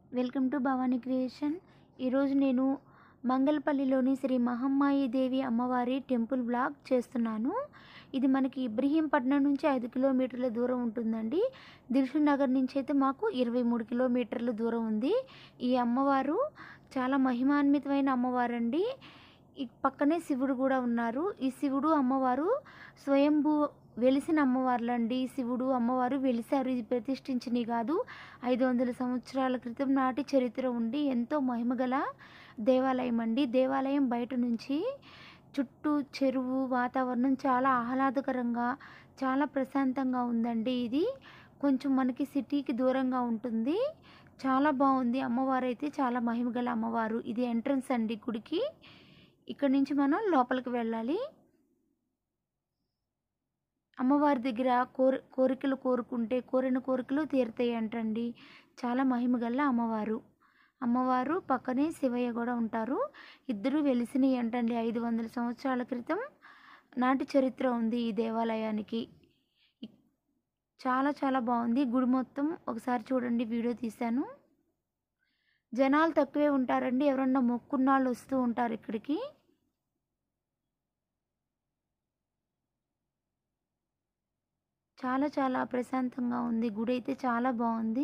Welcome to Bhavani creation. ఈరోజు నేను మంగళపల్లిలోని శ్రీ మహమ్మాయి దేవి అమ్మవారి టెంపుల్ బ్లాగ్ చేస్తున్నాను. ఇది మనకి ఇబ్రహీంపట్నం నుంచి 5 కిలోమీటర్ల దూరం ఉంటుందండి. దిల్షుక్ నగర్ నుంచి అయితే మాకు 23 కిలోమీటర్ల దూరం ఉంది. ఈ అమ్మవారు చాలా మహిమాన్వితమైన అమ్మవారండి. ఈ పక్కనే శివుడు కూడా ఉన్నారు. ఈ శివుడు అమ్మవారు స్వయంభూ వెలిసిన అమ్మవార్లండి. శివుడు అమ్మవారు వెలిసారు. ఇది ప్రతిష్ఠించినవి కాదు. 500 సంవత్సరాల క్రితం నాటి చరిత్ర ఉండి ఎంతో మహిమగల దేవాలయం అండి. దేవాలయం బయట నుంచి చుట్టూ చెరువు వాతావరణం చాలా ఆహ్లాదకరంగా చాలా ప్రశాంతంగా ఉందండి. ఇది కొంచెం మనకి సిటీకి దూరంగా ఉంటుంది. చాలా బాగుంది. అమ్మవారు అయితే చాలా మహిమగల అమ్మవారు. ఇది ఎంట్రన్స్ అండి గుడికి. ఇక్కడ నుంచి మనం లోపలికి వెళ్ళాలి. అమ్మవారి దగ్గర కోరికలు కోరుకుంటే కోరిన కోరికలు తీరుతాయి అంటండి. చాలా మహిమగల అమ్మవారు పక్కనే శివయ్య కూడా ఉంటారు. ఇద్దరు వెలిసినవి అంటండి. 500 సంవత్సరాల క్రితం నాటి చరిత్ర ఉంది ఈ దేవాలయానికి. చాలా చాలా బాగుంది గుడి మొత్తం. ఒకసారి చూడండి, వీడియో తీశాను. జనాలు తక్కువే ఉంటారండి. ఎవరన్నా మొక్కున్నాళ్ళు వస్తూ ఉంటారు ఇక్కడికి. చాలా చాలా ప్రశాంతంగా ఉంది. గుడి అయితే చాలా బాగుంది.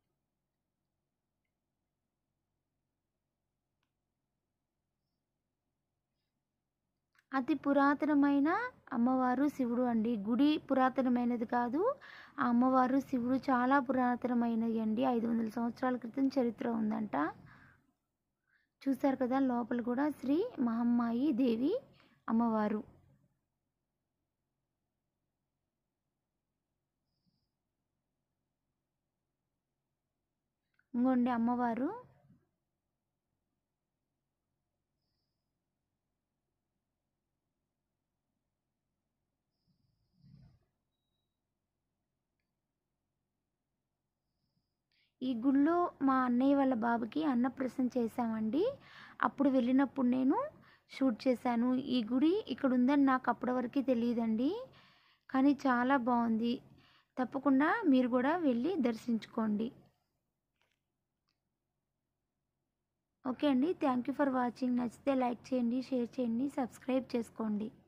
అతి పురాతనమైన అమ్మవారు శివుడు అండి. గుడి పురాతనమైనది కాదు, ఆ అమ్మవారు శివుడు చాలా పురాతనమైనది అండి. 500 సంవత్సరాల క్రితం చరిత్ర ఉందంట. చూసారు కదా, లోపల కూడా శ్రీ మహమ్మాయి దేవి అమ్మవారు. ఇంకోండి అమ్మవారు. ఈ గుళ్ళో మా అన్నయ్య వాళ్ళ బాబుకి అన్నప్రసన్న చేశామండి. అప్పుడు వెళ్ళినప్పుడు నేను షూట్ చేశాను. ఈ గుడి ఇక్కడ ఉందని నాకు అప్పటి వరకు తెలియదండి, కానీ చాలా బాగుంది. తప్పకుండా మీరు కూడా వెళ్ళి దర్శించుకోండి. ఓకే అండి, థ్యాంక్ యూ ఫర్ వాచింగ్. నచ్చితే లైక్ చేయండి, షేర్ చేయండి, సబ్స్క్రైబ్ చేసుకోండి.